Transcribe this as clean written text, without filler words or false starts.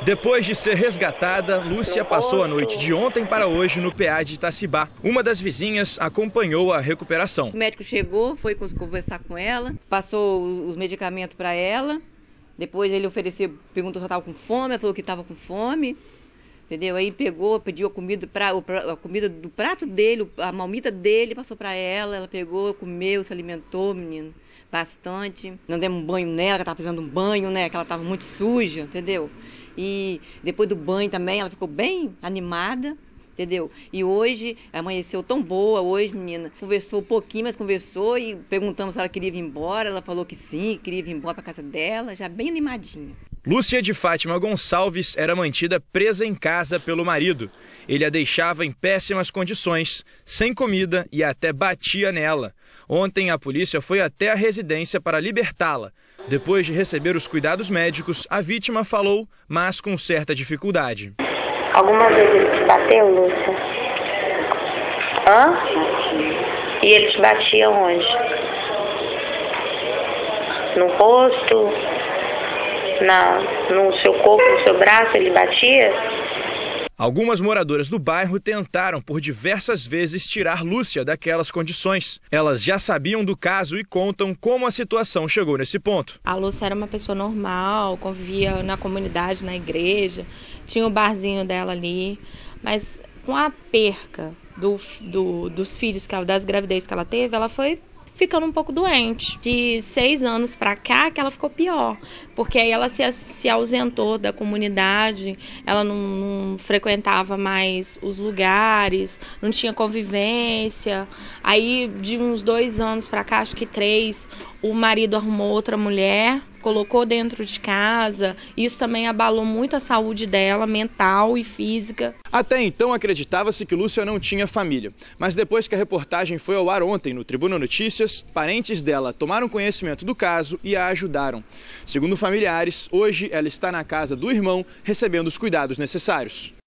Depois de ser resgatada, Lúcia passou a noite de ontem para hoje no PA de Itacibá. Uma das vizinhas acompanhou a recuperação. O médico chegou, foi conversar com ela, passou os medicamentos para ela. Depois ele ofereceu, perguntou se ela estava com fome, ela falou que estava com fome. Entendeu? Aí pegou, pediu a comida do prato dele, a marmita dele, passou para ela. Ela pegou, comeu, se alimentou, menino, bastante. Não demos um banho nela, ela estava precisando de um banho, né? Que ela estava muito suja, entendeu? E depois do banho também, ela ficou bem animada, entendeu? E hoje, amanheceu tão boa, hoje, menina, conversou um pouquinho, mas conversou e perguntamos se ela queria vir embora. Ela falou que sim, queria vir embora para casa dela, já bem animadinha. Lúcia de Fátima Gonçalves era mantida presa em casa pelo marido. Ele a deixava em péssimas condições, sem comida e até batia nela. Ontem a polícia foi até a residência para libertá-la. Depois de receber os cuidados médicos, a vítima falou, mas com certa dificuldade. Alguma vez ele te bateu, Lúcia? Hã? E ele te batia onde? No rosto? No seu corpo, no seu braço, ele batia? Algumas moradoras do bairro tentaram por diversas vezes tirar Lúcia daquelas condições. Elas já sabiam do caso e contam como a situação chegou nesse ponto. A Lúcia era uma pessoa normal, convivia na comunidade, na igreja, tinha o barzinho dela ali, mas com a perca dos filhos, das gravidez que ela teve, ela foi ficando um pouco doente. De 6 anos para cá que ela ficou pior, porque aí ela se ausentou da comunidade, ela não frequentava mais os lugares, não tinha convivência. Aí de uns 2 anos para cá, acho que 3, o marido arrumou outra mulher, colocou dentro de casa. Isso também abalou muito a saúde dela, mental e física. Até então acreditava-se que Lúcia não tinha família. Mas depois que a reportagem foi ao ar ontem no Tribuna Notícias, parentes dela tomaram conhecimento do caso e a ajudaram. Segundo familiares, hoje ela está na casa do irmão recebendo os cuidados necessários.